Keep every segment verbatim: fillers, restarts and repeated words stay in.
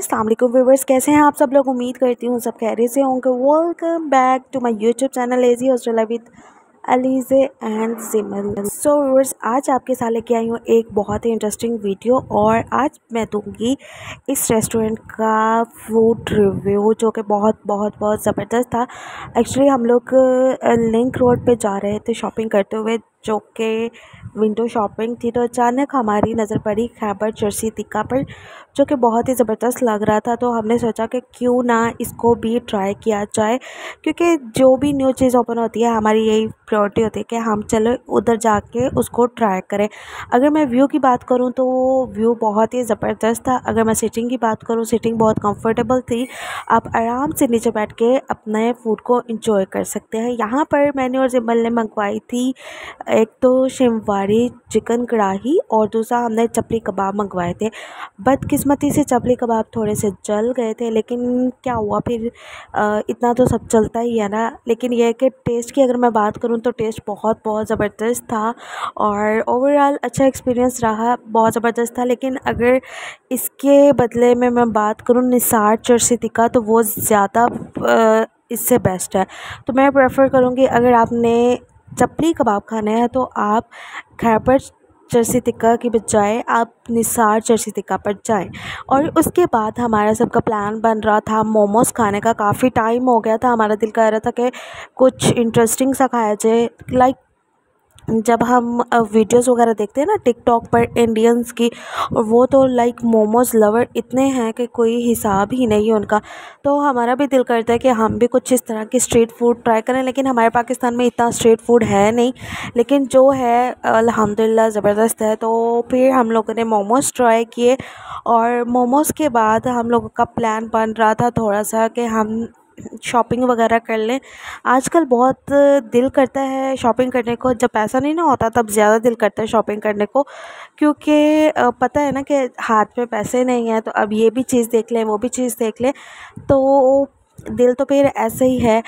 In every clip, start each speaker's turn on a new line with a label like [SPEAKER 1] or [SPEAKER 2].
[SPEAKER 1] अस्सलाम वालेकुम व्यूवर्स, कैसे हैं आप सब लोग। उम्मीद करती हूँ सब खैरियत से होंगे। Welcome back to my YouTube channel lazy hostel with Alizeh and Jimal. So viewers, आज आपके साथ लेके आई हूँ एक बहुत ही इंटरेस्टिंग वीडियो और आज मैं दूंगी इस रेस्टोरेंट का फूड रिव्यू जो कि बहुत बहुत बहुत ज़बरदस्त था। एक्चुअली हम लोग लिंक रोड पे जा रहे थे शॉपिंग करते हुए, जो कि विंडो शॉपिंग थी, तो अचानक हमारी नज़र पड़ी खैबर जर्सी टिक्का पर, जो कि बहुत ही ज़बरदस्त लग रहा था। तो हमने सोचा कि क्यों ना इसको भी ट्राई किया जाए, क्योंकि जो भी न्यू चीज़ ओपन होती है हमारी यही प्रायोरिटी होती है कि हम चलो उधर जाके उसको ट्राई करें। अगर मैं व्यू की बात करूं तो व्यू बहुत ही ज़बरदस्त था। अगर मैं सीटिंग की बात करूं, सीटिंग बहुत कंफर्टेबल थी। आप आराम से नीचे बैठ के अपने फूड को इंजॉय कर सकते हैं। यहाँ पर मैंने और जिम्मल ने मंगवाई थी एक तो शिमवारी चिकन कढ़ाई और दूसरा हमने चपली कबाब मंगवाए थे। बदकिस्मती से चपली कबाब थोड़े से जल गए थे, लेकिन क्या हुआ फिर, आ, इतना तो सब चलता ही है ना। लेकिन यह है कि टेस्ट की अगर मैं बात करूं तो टेस्ट बहुत बहुत ज़बरदस्त था और ओवरऑल अच्छा एक्सपीरियंस रहा, बहुत ज़बरदस्त था। लेकिन अगर इसके बदले में मैं बात करूं निसार जर्सी टिक्का, तो वो ज़्यादा इससे बेस्ट है। तो मैं प्रेफर करूँगी अगर आपने चपली कबाब खाने हैं तो आप खैबर जर्सी टिक्का की बजाय आप निसार जर्सी टिक्का पर जाएं। और उसके बाद हमारा सबका प्लान बन रहा था मोमोज़ खाने का। काफ़ी टाइम हो गया था, हमारा दिल कर रहा था कि कुछ इंटरेस्टिंग सा खाया जाए। लाइक जब हम वीडियोस वगैरह देखते हैं ना टिकटॉक पर इंडियंस की, और वो तो लाइक मोमोज़ लवर इतने हैं कि कोई हिसाब ही नहीं है उनका। तो हमारा भी दिल करता है कि हम भी कुछ इस तरह की स्ट्रीट फूड ट्राई करें, लेकिन हमारे पाकिस्तान में इतना स्ट्रीट फूड है नहीं, लेकिन जो है अल्हम्दुलिल्लाह ज़बरदस्त है। तो फिर हम लोगों ने मोमोज़ ट्राई किए और मोमोज़ के बाद हम लोगों का प्लान बन रहा था थोड़ा सा कि हम शॉपिंग वगैरह कर लें। आजकल बहुत दिल करता है शॉपिंग करने को, जब पैसा नहीं ना होता तब ज़्यादा दिल करता है शॉपिंग करने को, क्योंकि पता है ना कि हाथ में पैसे नहीं हैं, तो अब ये भी चीज़ देख लें वो भी चीज़ देख लें, तो दिल तो फिर ऐसे ही है।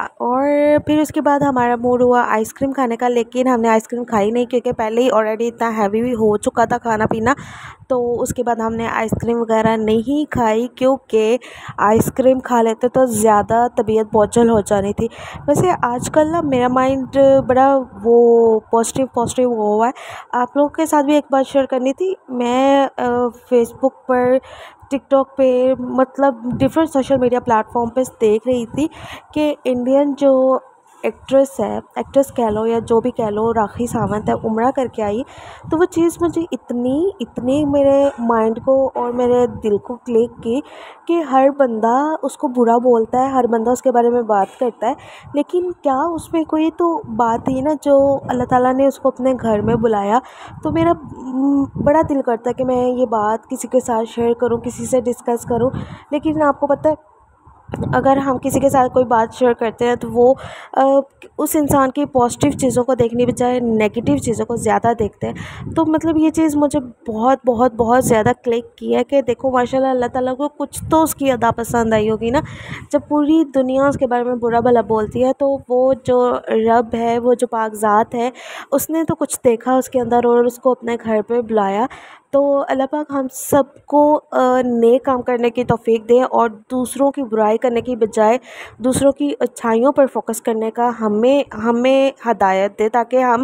[SPEAKER 1] और फिर उसके बाद हमारा मूड हुआ आइसक्रीम खाने का, लेकिन हमने आइसक्रीम खाई नहीं क्योंकि पहले ही ऑलरेडी इतना हैवी भी हो चुका था खाना पीना। तो उसके बाद हमने आइसक्रीम वगैरह नहीं खाई, क्योंकि आइसक्रीम खा लेते तो ज़्यादा तबीयत बोझल हो जानी थी। वैसे आजकल ना मेरा माइंड बड़ा वो पॉजिटिव पॉजिटिव हुआ है। आप लोगों के साथ भी एक बात शेयर करनी थी। मैं फेसबुक पर, टिकटॉक पे, मतलब डिफरेंट सोशल मीडिया प्लेटफॉर्म पे देख रही थी कि इंडियन जो एक्ट्रेस है, एक्ट्रेस कह लो या जो भी कह लो, राखी सावंत है, उम्रा करके आई। तो वो चीज़ मुझे इतनी इतनी मेरे माइंड को और मेरे दिल को क्लिक की कि हर बंदा उसको बुरा बोलता है, हर बंदा उसके बारे में बात करता है, लेकिन क्या उसमें कोई तो बात थी ना जो अल्लाह ताला ने उसको अपने घर में बुलाया। तो मेरा बड़ा दिल करता है कि मैं ये बात किसी के साथ शेयर करूं, किसी से डिस्कस करूं, लेकिन आपको पता है अगर हम किसी के साथ कोई बात शेयर करते हैं तो वो आ, उस इंसान की पॉजिटिव चीज़ों को देखने बजाय नेगेटिव चीज़ों को ज़्यादा देखते हैं। तो मतलब ये चीज़ मुझे बहुत बहुत बहुत ज़्यादा क्लिक की है कि देखो माशाल्लाह अल्लाह ताला को कुछ तो उसकी अदा पसंद आई होगी ना, जब पूरी दुनिया उसके बारे में बुरा भला बोलती है। तो वो जो रब है, वो जो पाकज़ात है, उसने तो कुछ देखा उसके अंदर और उसको अपने घर पर बुलाया। तो अल्लाह पाक हम सबको नेक काम करने की तौफीक दे और दूसरों की बुराई करने की बजाय दूसरों की अच्छाइयों पर फोकस करने का हमें हमें हदायत दे, ताकि हम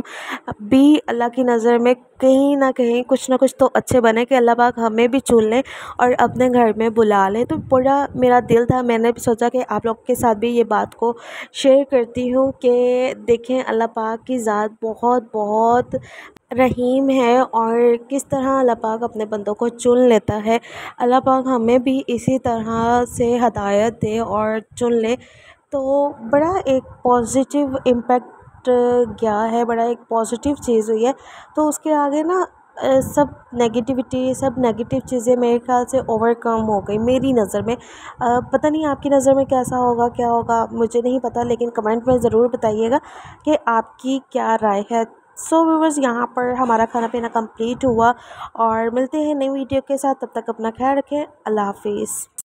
[SPEAKER 1] भी अल्लाह की नज़र में कहीं ना कहीं कुछ ना कुछ तो अच्छे बने, कि अल्लाह पाक हमें भी चुन लें और अपने घर में बुला लें। तो बड़ा मेरा दिल था, मैंने भी सोचा कि आप लोग के साथ भी ये बात को शेयर करती हूँ कि देखें अल्लाह पाक की ज़ात बहुत बहुत रहीम है और किस तरह अल्लाह पाक अपने बंदों को चुन लेता है। अल्लाह पाक हमें भी इसी तरह से हदायत दे और चुन ले। तो बड़ा एक पॉजिटिव इम्पैक्ट गया है, बड़ा एक पॉजिटिव चीज़ हुई है। तो उसके आगे ना सब नेगेटिविटी, सब नेगेटिव चीज़ें मेरे ख्याल से ओवरकम हो गई मेरी नज़र में। आ, पता नहीं आपकी नज़र में कैसा होगा, क्या होगा मुझे नहीं पता, लेकिन कमेंट में ज़रूर बताइएगा कि आपकी क्या राय है। सो व्यूअर्स, यहाँ पर हमारा खाना पीना कंप्लीट हुआ और मिलते हैं नई वीडियो के साथ। तब तक अपना ख्याल रखें। अल्लाह हाफिज़।